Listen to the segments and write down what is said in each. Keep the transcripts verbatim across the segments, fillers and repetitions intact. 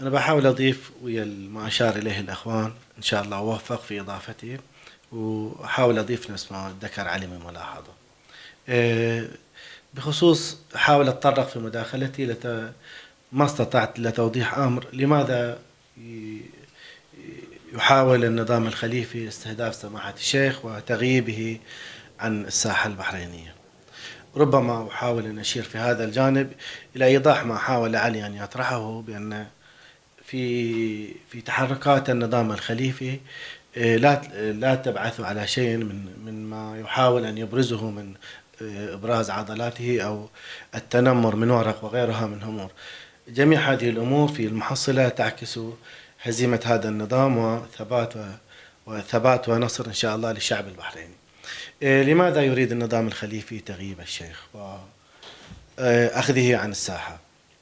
أنا بحاول أضيف ويا ما أشار إليه الأخوان، إن شاء الله أوفق في إضافتي، وأحاول أضيف نفس ما ذكر علي من ملاحظة. إيه، بخصوص أحاول أتطرق في مداخلتي لت... ما استطعت لتوضيح أمر لماذا ي... يحاول النظام الخليفي استهداف سماحة الشيخ وتغييبه عن الساحة البحرينية. ربما أحاول أن أشير في هذا الجانب إلى إيضاح ما حاول علي أن يطرحه، بأن في في تحركات النظام الخليفي لا لا تبعث على شيء من من ما يحاول أن يبرزه من إبراز عضلاته أو التنمر من ورق وغيرها من أمور. جميع هذه الأمور في المحصلة تعكس هزيمة هذا النظام وثبات وثبات ونصر إن شاء الله للشعب البحريني. لماذا يريد النظام الخليفي تغييب الشيخ وأخذه عن الساحة؟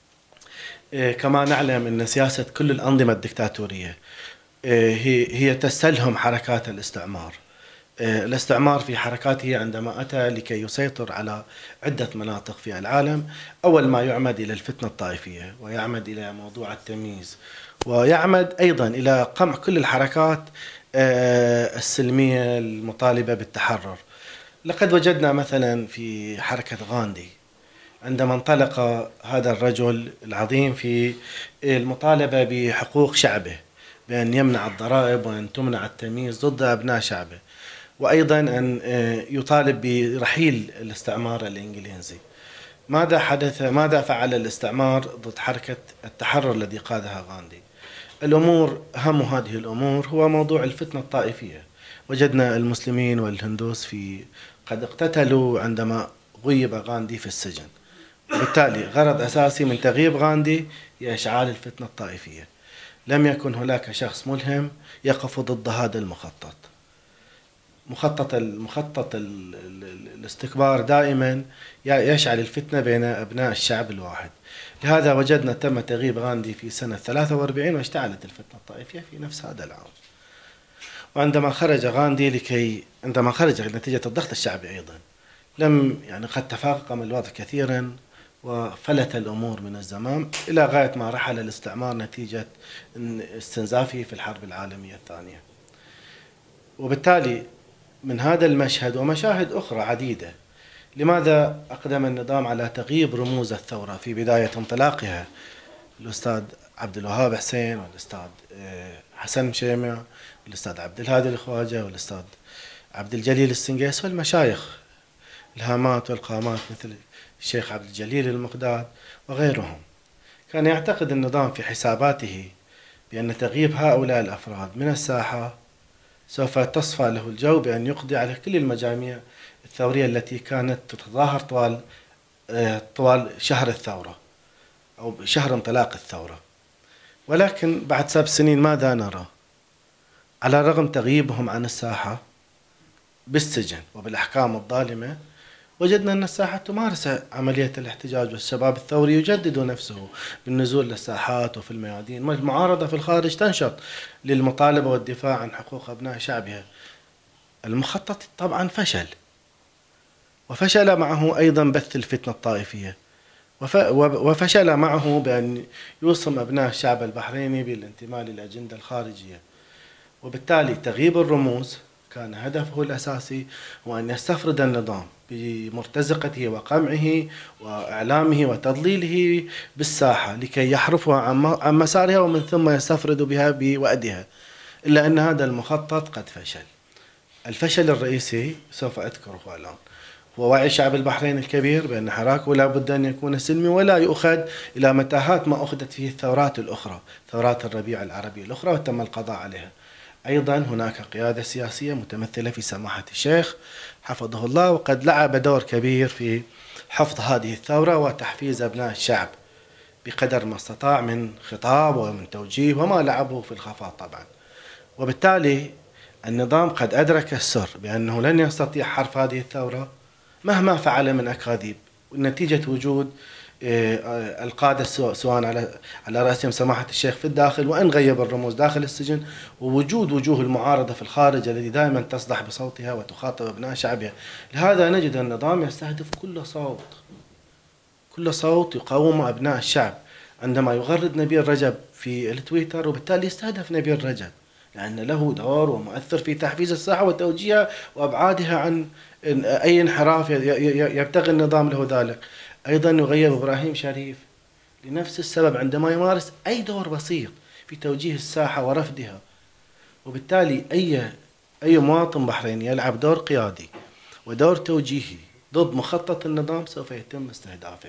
كما نعلم أن سياسة كل الأنظمة الدكتاتورية هي هي تستلهم حركات الاستعمار. الاستعمار في حركاته عندما أتى لكي يسيطر على عدة مناطق في العالم، أول ما يعمد إلى الفتنة الطائفية، ويعمد إلى موضوع التمييز، ويعمد أيضا إلى قمع كل الحركات السلمية المطالبة بالتحرر. لقد وجدنا مثلا في حركة غاندي عندما انطلق هذا الرجل العظيم في المطالبة بحقوق شعبه، بأن يمنع الضرائب وأن تمنع التمييز ضد أبناء شعبه، وأيضا أن يطالب برحيل الاستعمار الإنجليزي. ماذا حدث؟ ماذا فعل الاستعمار ضد حركة التحرر الذي قادها غاندي؟ الأمور أهم هذه الأمور هو موضوع الفتنة الطائفية. وجدنا المسلمين والهندوس في قد اقتتلوا عندما غيب غاندي في السجن. بالتالي غرض أساسي من تغييب غاندي هي إشعال الفتنة الطائفية. لم يكن هناك شخص ملهم يقف ضد هذا المخطط. مخطط المخطط الاستكبار دائما يشعل الفتنة بين أبناء الشعب الواحد. لهذا وجدنا تم تغييب غاندي في سنة ثلاثة وأربعين واشتعلت الفتنة الطائفية في نفس هذا العام. وعندما خرج غاندي لكي عندما خرج نتيجة الضغط الشعبي أيضا لم يعني قد تفاقم الوضع كثيرا وفلت الأمور من الزمام إلى غاية ما رحل الاستعمار نتيجة استنزافه في الحرب العالمية الثانية. وبالتالي من هذا المشهد ومشاهد أخرى عديدة، لماذا أقدم النظام على تغييب رموز الثورة في بداية انطلاقها؟ الأستاذ عبد الوهاب حسين والأستاذ حسن مشيمع والأستاذ عبد الهادي الخواجة والأستاذ عبد الجليل السنقيس والمشايخ الهامات والقامات مثل الشيخ عبد الجليل المقداد وغيرهم. كان يعتقد النظام في حساباته بأن تغييب هؤلاء الأفراد من الساحة سوف تصفى له الجو بأن يقضي على كل المجاميع الثورية التي كانت تتظاهر طوال طوال شهر الثورة أو شهر انطلاق الثورة. ولكن بعد سبع سنين ماذا نرى؟ على رغم تغييبهم عن الساحة بالسجن وبالأحكام الظالمة، وجدنا أن الساحة تمارس عملية الاحتجاج، والشباب الثوري يجدد نفسه بالنزول للساحات وفي الميادين. المعارضة في الخارج تنشط للمطالبة والدفاع عن حقوق أبناء شعبها. المخطط طبعا فشل، وفشل معه أيضا بث الفتنة الطائفية، وفشل معه بأن يوصم أبناء الشعب البحريني بالانتماء للأجندة الخارجية. وبالتالي تغييب الرموز كان هدفه الأساسي هو أن يستفرد النظام بمرتزقته وقمعه وإعلامه وتضليله بالساحة لكي يحرفها عن مسارها ومن ثم يستفرد بها بوأدها. إلا أن هذا المخطط قد فشل. الفشل الرئيسي سوف أذكره الآن هو وعي شعب البحرين الكبير بأن حراكه لا بد أن يكون سلمي ولا يؤخذ إلى متاهات ما أخذت فيه الثورات الأخرى، ثورات الربيع العربي الأخرى، وتم القضاء عليها. أيضا هناك قيادة سياسية متمثلة في سماحة الشيخ حفظه الله، وقد لعب دور كبير في حفظ هذه الثورة وتحفيز أبناء الشعب بقدر ما استطاع من خطاب ومن توجيه، وما لعبه في الخفاء طبعا. وبالتالي النظام قد أدرك السر بأنه لن يستطيع حرف هذه الثورة مهما فعل من أكاذيب، ونتيجة وجود القادة سواء على على رأسهم سماحة الشيخ في الداخل، وإن غيب الرموز داخل السجن، ووجود وجوه المعارضة في الخارج التي دائما تصدح بصوتها وتخاطب أبناء شعبها. لهذا نجد النظام يستهدف كل صوت كل صوت يقاوم أبناء الشعب. عندما يغرد نبيل رجب في التويتر، وبالتالي يستهدف نبيل رجب لأن له دور ومؤثر في تحفيز الساحة وتوجيهها وأبعادها عن أي انحراف يبتغي النظام له ذلك. أيضا يغيب إبراهيم شريف لنفس السبب عندما يمارس أي دور بسيط في توجيه الساحة ورفدها، وبالتالي أي أي مواطن بحريني يلعب دور قيادي ودور توجيهي ضد مخطط النظام سوف يتم استهدافه.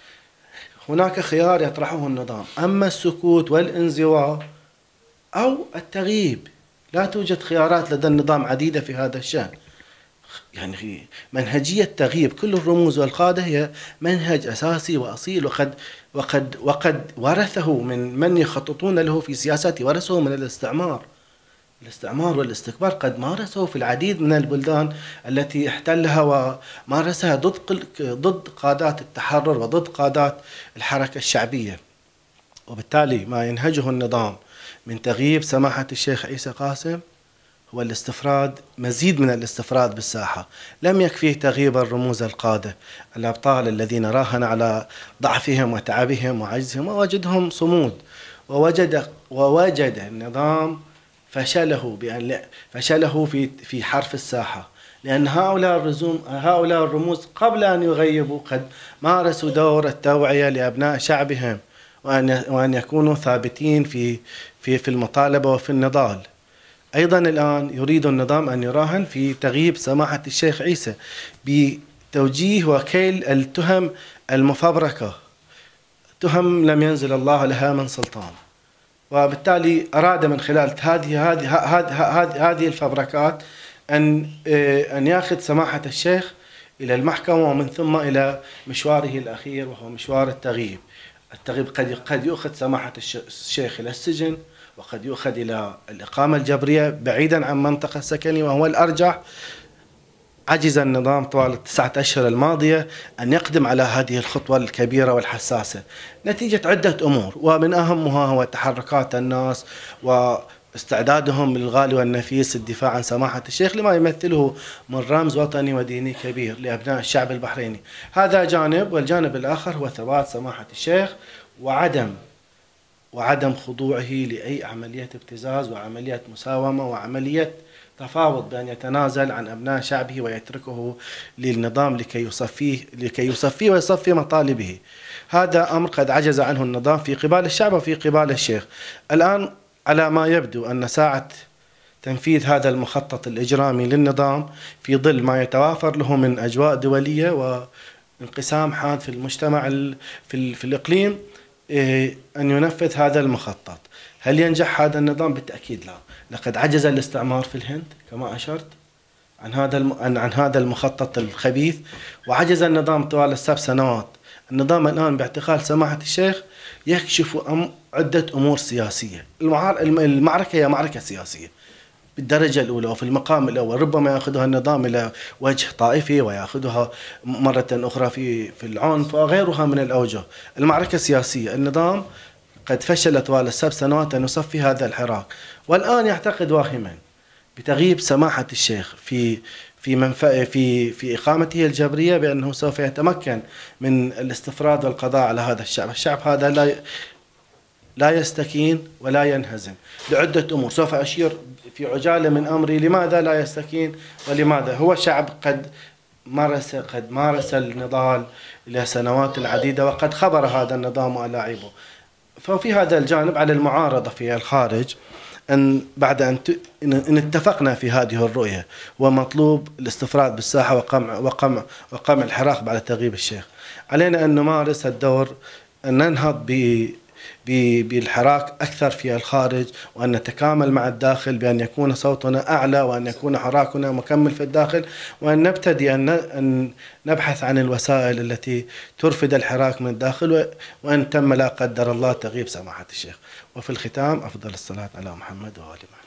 هناك خيار يطرحه النظام، أما السكوت والانزواء أو التغييب. لا توجد خيارات لدى النظام عديدة في هذا الشأن. يعني منهجية تغييب كل الرموز والقادة هي منهج أساسي وأصيل، وقد وقد وقد ورثه من من يخططون له في سياسته، ورثه من الاستعمار. الاستعمار والاستكبار قد مارسه في العديد من البلدان التي احتلها، ومارسها ضد ضد قادات التحرر وضد قادات الحركة الشعبية. وبالتالي ما ينهجه النظام من تغييب سماحة الشيخ عيسى قاسم هو الاستفراد، مزيد من الاستفراد بالساحة. لم يكفيه تغييب الرموز القادة الأبطال الذين راهن على ضعفهم وتعبهم وعجزهم، ووجدهم صمود، ووجد ووجد النظام فشله بأن فشله في في حرف الساحة، لأن هؤلاء الرزوم هؤلاء الرموز قبل أن يغيبوا قد مارسوا دور التوعية لأبناء شعبهم، وأن وأن يكونوا ثابتين في في في المطالبة وفي النضال. أيضا الآن يريد النظام أن يراهن في تغييب سماحة الشيخ عيسى بتوجيه وكيل التهم المفبركة، تهم لم ينزل الله لها من سلطان. وبالتالي أراد من خلال هذه هذه هذه هذه الفبركات أن أن يأخذ سماحة الشيخ إلى المحكمة، ومن ثم إلى مشواره الأخير وهو مشوار التغييب. التغييب قد قد يؤخذ سماحة الشيخ إلى السجن، وقد يؤخذ إلى الإقامة الجبرية بعيدا عن منطقة السكني، وهو الأرجح. عجز النظام طوال التسعة أشهر الماضية أن يقدم على هذه الخطوة الكبيرة والحساسة نتيجة عدة أمور، ومن أهمها هو تحركات الناس واستعدادهم بالغالي والنفيس الدفاع عن سماحة الشيخ لما يمثله من رمز وطني وديني كبير لأبناء الشعب البحريني. هذا جانب، والجانب الآخر هو ثبات سماحة الشيخ وعدم وعدم خضوعه لأي عملية ابتزاز وعملية مساومة وعملية تفاوض بأن يتنازل عن أبناء شعبه ويتركه للنظام لكي يصفيه لكي يصفيه ويصفي مطالبه. هذا أمر قد عجز عنه النظام في قبال الشعب وفي قبال الشيخ. الآن على ما يبدو أن ساعة تنفيذ هذا المخطط الإجرامي للنظام في ظل ما يتوافر له من أجواء دولية وانقسام حاد في المجتمع في, في الإقليم أن ينفذ هذا المخطط. هل ينجح هذا النظام؟ بالتأكيد لا. لقد عجز الاستعمار في الهند كما أشرت عن هذا الم... عن هذا المخطط الخبيث، وعجز النظام طوال السبع سنوات. النظام الآن باعتقال سماحة الشيخ يكشف أم... عدة أمور سياسية. المعار... المعركة هي معركة سياسية بالدرجة الأولى وفي المقام الأول. ربما يأخذها النظام إلى وجه طائفي، ويأخذها مرة أخرى في في العنف وغيرها من الأوجه. المعركة سياسية. النظام قد فشل طوال السبع سنوات أن يصفي هذا الحراك، والآن يعتقد واهما بتغييب سماحة الشيخ في في منفعه في في إقامته الجبرية بأنه سوف يتمكن من الاستفراد والقضاء على هذا الشعب. الشعب هذا لا لا يستكين ولا ينهزم لعدة أمور. سوف أشير في عجالة من أمري لماذا لا يستكين ولماذا. هو شعب قد مارس قد مارس النضال إلى سنوات عديدة، وقد خبر هذا النظام ولاعبه. ففي هذا الجانب على المعارضة في الخارج أن بعد أن إن اتفقنا في هذه الرؤية ومطلوب الاستفراد بالساحة وقمع وقمع وقمع الحراك بعد تغييب الشيخ، علينا أن نمارس الدور، أن ننهض ب بالحراك أكثر في الخارج، وأن نتكامل مع الداخل بأن يكون صوتنا أعلى، وأن يكون حراكنا مكمل في الداخل، وأن نبتدي أن نبحث عن الوسائل التي ترفد الحراك من الداخل، وأن تم لا قدر الله تغييب سماحة الشيخ. وفي الختام أفضل الصلاة على محمد وآل محمد.